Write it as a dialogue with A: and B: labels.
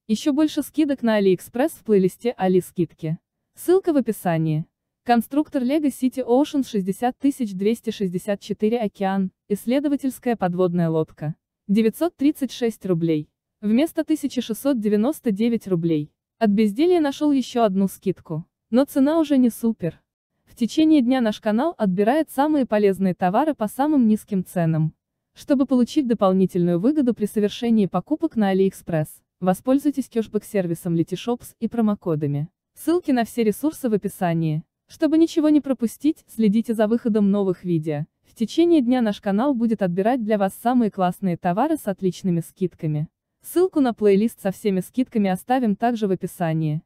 A: Еще больше скидок на AliExpress в плейлисте Али скидки. Ссылка в описании. Конструктор Lego City Ocean 60264 океан, исследовательская подводная лодка. 936 рублей. Вместо 1699 рублей. От безделья нашел еще одну скидку. Но цена уже не супер. В течение дня наш канал отбирает самые полезные товары по самым низким ценам. Чтобы получить дополнительную выгоду при совершении покупок на AliExpress, воспользуйтесь кэшбэк-сервисом Letyshops и промокодами. Ссылки на все ресурсы в описании. Чтобы ничего не пропустить, следите за выходом новых видео. В течение дня наш канал будет отбирать для вас самые классные товары с отличными скидками. Ссылку на плейлист со всеми скидками оставим также в описании.